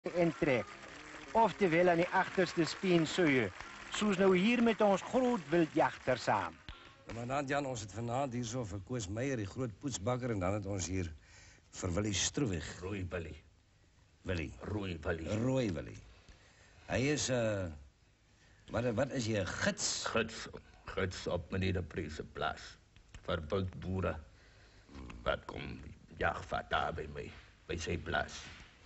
en trek. Oftewel aan die agterste speensuie, soos nou hier met ons groot wildjagter saam. Commandant Jan, ons het vanaand hier so vir Koos Meyer, die groot poetsbakker, en dan het ons hier vir Willie Stroewig. Rooi Willie. Willie. Rooi Willie. Rooi Willie. Hy is, wat is jy, gids? Gids op meneer de Prees se plaas. Vir wildboere. Wat kom jagvat daar by my, by sy plaas.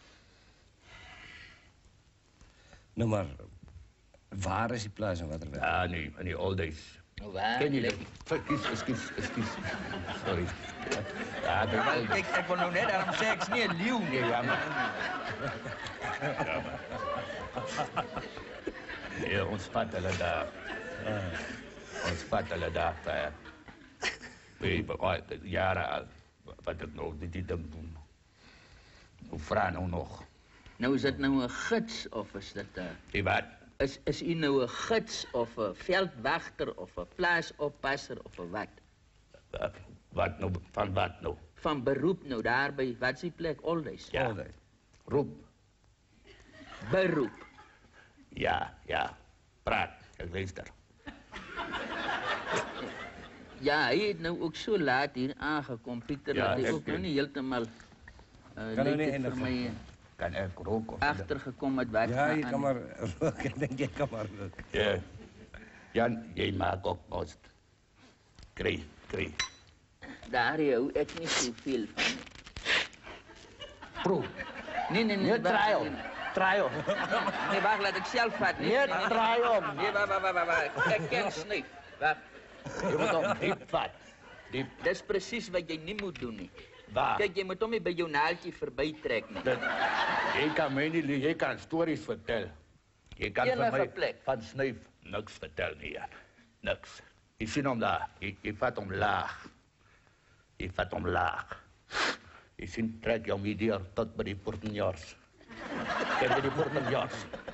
Nou maar, waar is die plaas en wat er Ja, nee, in die old days. Waar? Ken jy dit? Excuse. Sorry. Ja, Maar kijk, ik wil nou net daarom sê ek's nie 'n leeu nie. Ja, maar. Ja, ons vat hulle daar. Ons vat hulle daar vir jare al. Wat ek nog die ding doen. Hoe vra nou nog? Nou is dit nou 'n gids of is dit 'n Die wat? is u nou 'n gids of 'n veldwagter of 'n plaasoppasser of 'n wat? Wat nou? Van wat nou? Van beroep nou daar by wat is die plek Oldies? Ja. Roep. Beroep. Ja. Praat. Ek luister. Ja, hy het nou ook so laat hier aangekom, Pieter, Ja, dat hy ek ook nou nie heeltemal Kan hy nie net vir eindig my Kan ek rook? Of agtergekom het wat Ja, gaan jy aan. kan maar rook, ek dink jy kan maar rook. Ja. Jan, jy maak ook post. Kry. Daar hou ek nie soveel van. Proef. Nee, Trial. Nee, wag, laat ek self vat. Nee, draai om. Nee, wag. Ek ken snyp. Wag. Je moet hom diep vat. Diep. Dis presies wat jy nie moet doen nie. Waar? Kyk, jy moet hom nie by jou naaltjie verbytrek nie. Jy kan my nie lieg, jy kan stories vertel. Jy kan vir Enige my plek. van snuif niks vertel nie, Jan. Niks. Jy sien hom daar. Jy vat hom laag. Jy sien, trek jou mee deur tot by die portenjaars. Ken jy die portenjaars?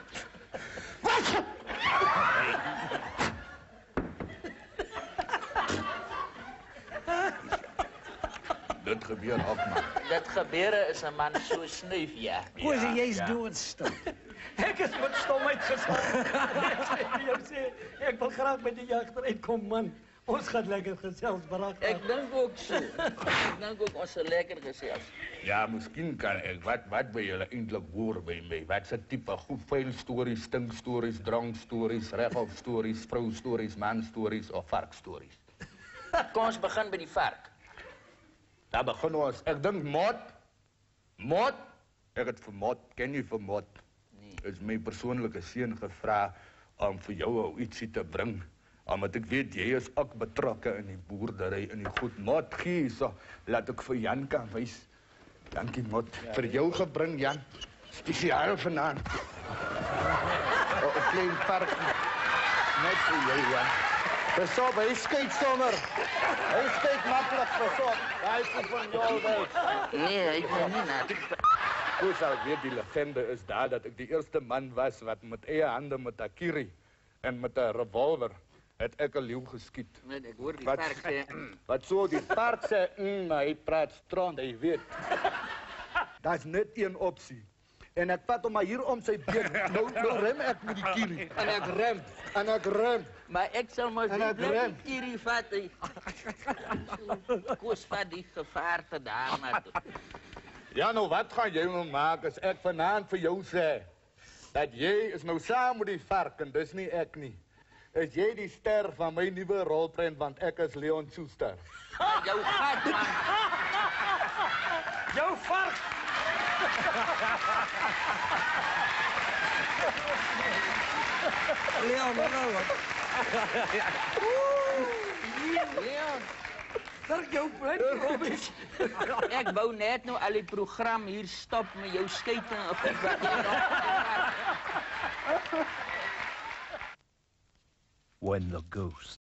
Dit gebeur ook, man. Dit gebeure is 'n man so snuif, ja. Koos, jy's doodstil. Ek is met stomheid geslaag. Ek wil graag met die jagter uitkom, man. Ons gaan lekker gesels, barack. Ek dink ook so. Ek dink ook ons sal lekker gesels. Ja, miskien kan ek. Wat by julle eintlik hoor by my? Wat se tipe goed vuil stories, stink stories, drank stories, regop stories, vrou stories, man stories of vark stories? Kom ons begin by die vark. Daar begin ons. Ek dink Mot. Ek het vir Mot, ken jy vir Mot? Nee. Is my persoonlike seun gevra om vir jou ietsie te bring. Omdat ek weet jy is ook betrokke in die boerdery in die goed. Mot gee so, laat ek vir Jan kan wys. Dankie Mot. Ja, vir jou gebring Jan. Spesiaal vanaand. 'n klein vark. Net vir jou Jan. Pas op, hy skyt sommer. Hy skyt maklik, pas op. Hy is van jou weg. Nee, ek wil nie na. Hoe sal ek weet die legende is daar dat ek die eerste man was wat met eie hande met 'n kierie en met 'n revolver het ek 'n leeu geskiet. Nee, ek hoor die Wat- vark sê. Wat so die paard sê, maar hy praat strand, hy weet. Daar's net een opsie. En ek vat hom maar hier om sy been. Nou rem ek met die kierie. En ek rem. Maar ek sal mos En nie ek bly rem. hierdie vat. Koos vat die gevaarte daarna toe. Ja, nou wat gaan jy nou maak as ek vanaand vir jou sê dat jy is nou saam met die vark en dis nie ek nie. Is jy die ster van my nuwe rolprent want ek is Leon Schuster. Jou gat man. Jou vark! Leon, Leon, Vark jou blind, Robbie. ek wou net nou al die program hier stop met jou skyting of iets wat jy nog. When the ghost